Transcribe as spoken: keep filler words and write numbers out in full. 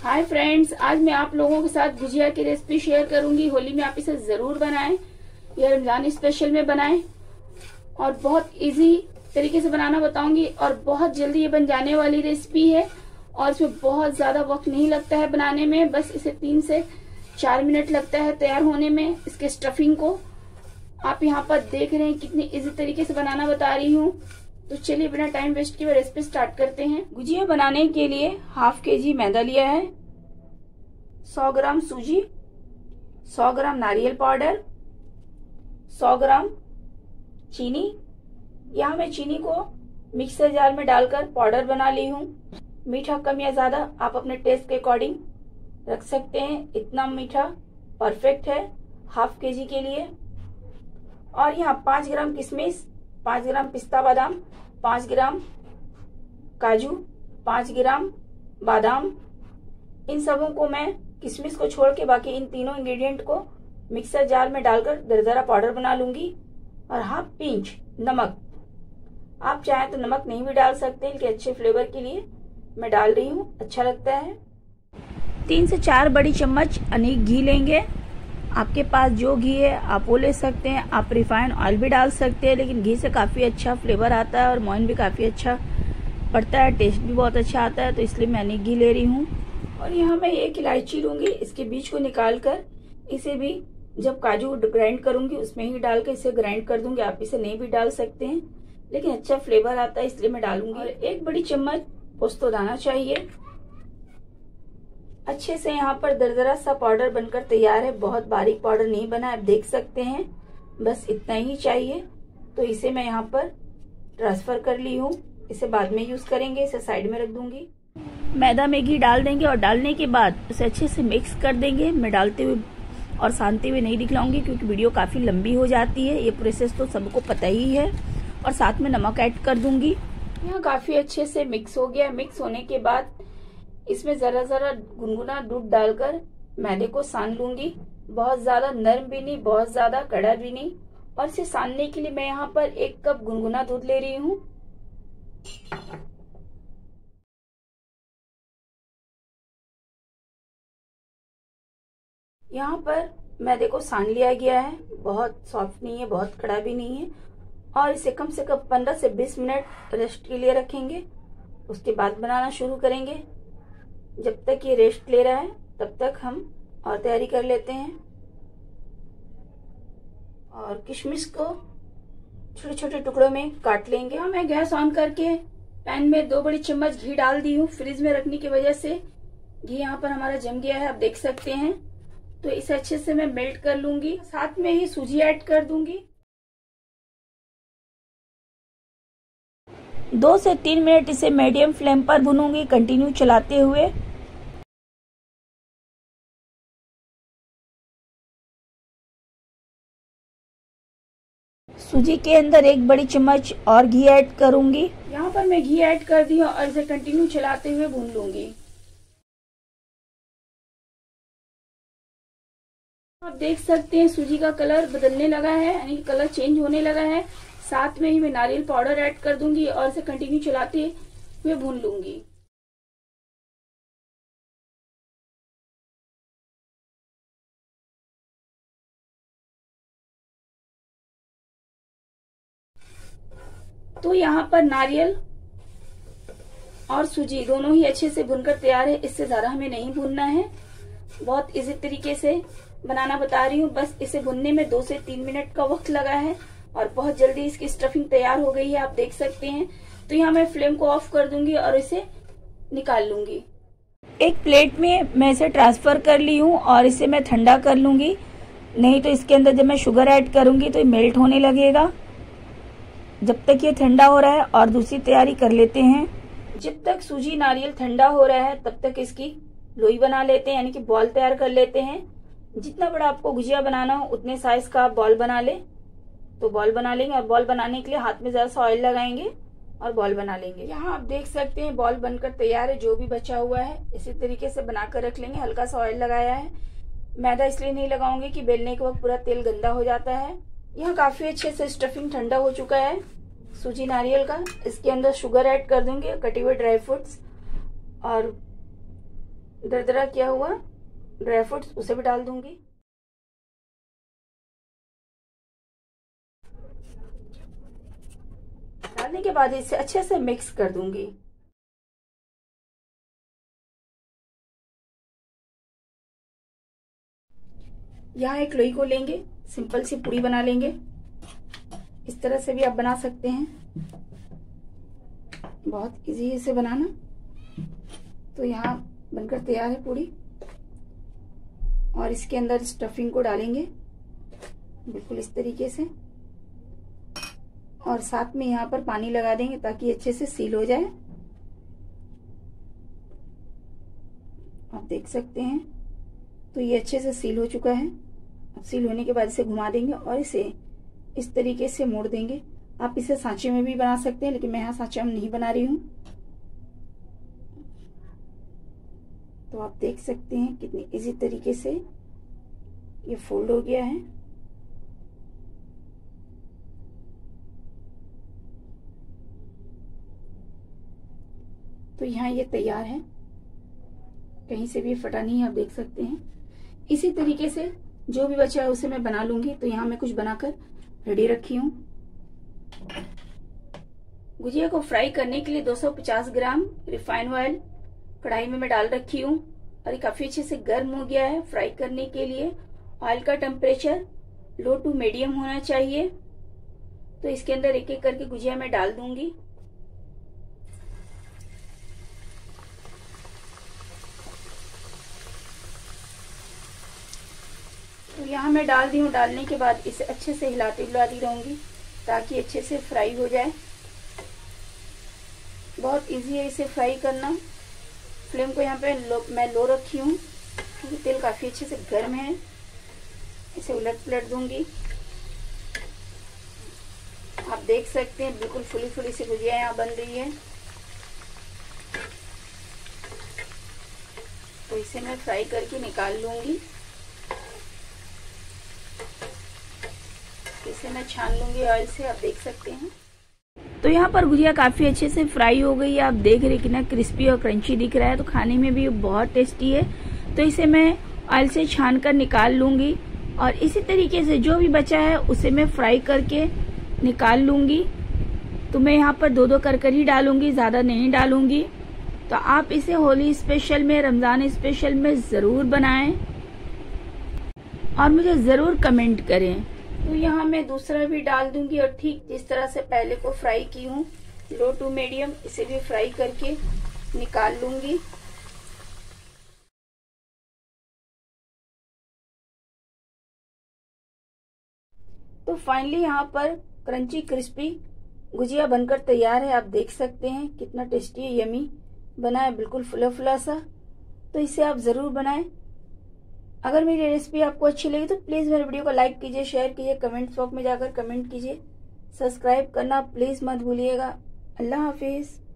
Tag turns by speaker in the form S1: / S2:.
S1: Hi friends, आज मैं आप लोगों के साथ गुजिया की रेसिपी शेयर करूंगी। होली में आप इसे जरूर बनाएं, यह रमजान स्पेशल में बनाएं और बहुत इजी तरीके से बनाना बताऊंगी और बहुत जल्दी ये बन जाने वाली रेसिपी है और इसमें बहुत ज्यादा वक्त नहीं लगता है बनाने में। बस इसे तीन से चार मिनट लगता है तैयार होने में। इसके स्टफिंग को आप यहाँ पर देख रहे हैं कितनी इजी तरीके से बनाना बता रही हूँ। तो चलिए बिना टाइम वेस्ट किए रेसिपी स्टार्ट करते हैं। गुजिया बनाने के लिए हाफ के जी मैदा लिया है, सौ ग्राम सूजी, सौ ग्राम नारियल पाउडर, सौ ग्राम चीनी। यहाँ मैं चीनी को मिक्सर जार में डालकर पाउडर बना ली हूँ। मीठा कम या ज्यादा आप अपने टेस्ट के अकॉर्डिंग रख सकते हैं। इतना मीठा परफेक्ट है हाफ के जी के लिए। और यहाँ पांच ग्राम किशमिश, पांच ग्राम पिस्ता बादाम, पांच ग्राम काजू, पांच ग्राम बादाम। इन सबों को मैं किशमिश को छोड़ के बाकी इन तीनों इंग्रेडिएंट को मिक्सर जार में डालकर दरदरा पाउडर बना लूंगी। और हाफ पिंच नमक, आप चाहें तो नमक नहीं भी डाल सकते, लेकिन अच्छे फ्लेवर के लिए मैं डाल रही हूँ, अच्छा लगता है। तीन से चार बड़ी चम्मच अनेक घी लेंगे। आपके पास जो घी है आप वो ले सकते हैं। आप रिफाइंड ऑयल भी डाल सकते हैं, लेकिन घी से काफी अच्छा फ्लेवर आता है और मोइन भी काफी अच्छा पड़ता है, टेस्ट भी बहुत अच्छा आता है, तो इसलिए मैं अनेक घी ले रही हूँ। और यहाँ मैं एक इलायची लूंगी, इसके बीज को निकाल कर इसे भी जब काजू ग्राइंड करूंगी उसमें ही डाल कर इसे ग्राइंड कर दूंगी। आप इसे नहीं भी डाल सकते हैं, लेकिन अच्छा फ्लेवर आता है इसलिए मैं डालूंगी। और एक बड़ी चम्मच पोस्तो दाना चाहिए। अच्छे से यहाँ पर दरदरा सा पाउडर बनकर तैयार है, बहुत बारीक पाउडर नहीं बना, आप देख सकते हैं, बस इतना ही चाहिए। तो इसे मैं यहाँ पर ट्रांसफर कर ली हूँ, इसे बाद में यूज करेंगे, इसे साइड में रख दूंगी। मैदा में घी डाल देंगे और डालने के बाद उसे अच्छे से मिक्स कर देंगे। मैं डालते हुए और सानते हुए नहीं दिखलाऊंगी क्योंकि वीडियो काफी लंबी हो जाती है। ये प्रोसेस तो सबको पता ही है। और साथ में नमक ऐड कर दूंगी। यहाँ काफी अच्छे से मिक्स हो गया। मिक्स होने के बाद इसमें जरा जरा गुनगुना दूध डालकर मैदे को सान लूंगी। बहुत ज्यादा नरम भी नहीं, बहुत ज्यादा कड़ा भी नहीं। और इसे सानने के लिए मैं यहाँ पर एक कप गुनगुना दूध ले रही हूँ। यहाँ पर मैदे को सान लिया गया है, बहुत सॉफ्ट नहीं है, बहुत कड़ा भी नहीं है। और इसे कम से कम पंद्रह से बीस मिनट रेस्ट के लिए रखेंगे, उसके बाद बनाना शुरू करेंगे। जब तक ये रेस्ट ले रहा है तब तक हम और तैयारी कर लेते हैं। और किशमिश को छोटे छोटे टुकड़ों में काट लेंगे। हाँ, मैं गैस ऑन करके पैन में दो बड़ी चम्मच घी डाल दी हूँ। फ्रिज में रखने की वजह से घी यहाँ पर हमारा जम गया है, आप देख सकते हैं। तो इसे अच्छे से मैं मेल्ट कर लूंगी, साथ में ही सूजी ऐड कर दूंगी। दो से तीन मिनट इसे मीडियम फ्लेम पर भूनूंगी, कंटिन्यू चलाते हुए। सूजी के अंदर एक बड़ी चम्मच और घी ऐड करूंगी। यहाँ पर मैं घी ऐड कर दी और इसे कंटिन्यू चलाते हुए भून लूंगी। आप देख सकते हैं सूजी का कलर बदलने लगा है, यानी कलर चेंज होने लगा है। साथ में ही मैं नारियल पाउडर ऐड कर दूंगी और इसे कंटिन्यू चलाते हुए भून लूंगी। तो यहाँ पर नारियल और सूजी दोनों ही अच्छे से भुनकर तैयार है। इससे ज्यादा हमें नहीं भूनना है, बहुत इजी तरीके से बनाना बता रही हूँ। बस इसे भुनने में दो से तीन मिनट का वक्त लगा है और बहुत जल्दी इसकी स्टफिंग तैयार हो गई है, आप देख सकते हैं। तो यहाँ मैं फ्लेम को ऑफ कर दूंगी और इसे निकाल लूंगी। एक प्लेट में मैं इसे ट्रांसफर कर ली हूँ और इसे मैं ठंडा कर लूंगी, नहीं तो इसके अंदर जब मैं शुगर ऐड करूंगी तो ये मेल्ट होने लगेगा। जब तक ये ठंडा हो रहा है और दूसरी तैयारी कर लेते हैं। जब तक सूजी नारियल ठंडा हो रहा है तब तक इसकी लोई बना लेते हैं, यानी कि बॉल तैयार कर लेते हैं। जितना बड़ा आपको गुजिया बनाना हो उतने साइज का आप बॉल बना ले, तो बॉल बना लेंगे। और बॉल बनाने के लिए हाथ में जरा सा ऑयल लगाएंगे और बॉल बना लेंगे। यहाँ आप देख सकते हैं बॉल बनकर तैयार है। जो भी बचा हुआ है इसी तरीके से बनाकर रख लेंगे। हल्का सा ऑयल लगाया है, मैदा इसलिए नहीं लगाऊंगी कि बेलने के वक्त पूरा तेल गंदा हो जाता है। यहाँ काफी अच्छे से स्टफिंग ठंडा हो चुका है सूजी नारियल का। इसके अंदर शुगर ऐड कर दूंगी, कटे हुए ड्राई फ्रूट्स और दरदरा किया हुआ ड्राई फ्रूट्स उसे भी डाल दूंगी। डालने के बाद इसे अच्छे से मिक्स कर दूंगी। यहाँ एक लोई को लेंगे, सिंपल सी पूड़ी बना लेंगे। इस तरह से भी आप बना सकते हैं, बहुत इजी है इसे बनाना। तो यहाँ बनकर तैयार है पूड़ी, और इसके अंदर स्टफिंग को डालेंगे बिल्कुल इस तरीके से, और साथ में यहाँ पर पानी लगा देंगे ताकि अच्छे से सील हो जाए। आप देख सकते हैं, तो ये अच्छे से सील हो चुका है। अब सील होने के बाद इसे घुमा देंगे और इसे इस तरीके से मोड़ देंगे। आप इसे सांचे में भी बना सकते हैं, लेकिन मैं यहाँ सांचे में नहीं बना रही हूँ। तो आप देख सकते हैं कितनी इजी तरीके से ये फोल्ड हो गया है। तो यहाँ ये तैयार है, कहीं से भी फटा नहीं है, आप देख सकते हैं। इसी तरीके से जो भी बचा है उसे मैं बना लूंगी। तो यहाँ मैं कुछ बनाकर रेडी रखी हूँ। गुजिया को फ्राई करने के लिए दो सौ पचास ग्राम रिफाइंड ऑयल कढ़ाई में मैं डाल रखी हूँ, और ये काफी अच्छे से गर्म हो गया है। फ्राई करने के लिए ऑयल का टेम्परेचर लो टू मीडियम होना चाहिए। तो इसके अंदर एक एक करके गुजिया मैं डाल दूंगी। तो यहाँ मैं डाल दी हूँ। डालने के बाद इसे अच्छे से हिलाती हिलाती रहूंगी ताकि अच्छे से फ्राई हो जाए। बहुत इजी है इसे फ्राई करना। फ्लेम को यहाँ पे लो, मैं लो रखी हूँ क्योंकि तेल काफी अच्छे से गर्म है। इसे उलट पलट दूंगी। आप देख सकते हैं बिल्कुल फुली फुली सी गुजिया यहाँ बन रही है। तो इसे मैं फ्राई करके निकाल लूंगी। इसे मैं छान लूंगी ऑयल से, आप देख सकते हैं। तो यहाँ पर गुजिया काफी अच्छे से फ्राई हो गई है। आप देख रहे कितना क्रिस्पी और क्रंची दिख रहा है, तो खाने में भी बहुत टेस्टी है। तो इसे मैं ऑयल से छान कर निकाल लूंगी, और इसी तरीके से जो भी बचा है उसे मैं फ्राई करके निकाल लूंगी। तो मैं यहाँ पर दो दो कर कर ही डालूंगी, ज्यादा नहीं डालूंगी। तो आप इसे होली स्पेशल में, रमजान स्पेशल में जरूर बनाएं और मुझे जरूर कमेंट करें। तो यहाँ मैं दूसरा भी डाल दूंगी, और ठीक जिस तरह से पहले को फ्राई की हूँ लो टू मीडियम, इसे भी फ्राई करके निकाल लूंगी। तो फाइनली यहाँ पर क्रंची क्रिस्पी गुजिया बनकर तैयार है। आप देख सकते हैं कितना टेस्टी है, यमी बना है, बिल्कुल फुला फुला सा। तो इसे आप जरूर बनाएं। अगर मेरी रेसिपी आपको अच्छी लगी तो प्लीज मेरे वीडियो को लाइक कीजिए, शेयर कीजिए, कमेंट बॉक्स में जाकर कमेंट कीजिए। सब्सक्राइब करना प्लीज मत भूलिएगा। अल्लाह हाफिज।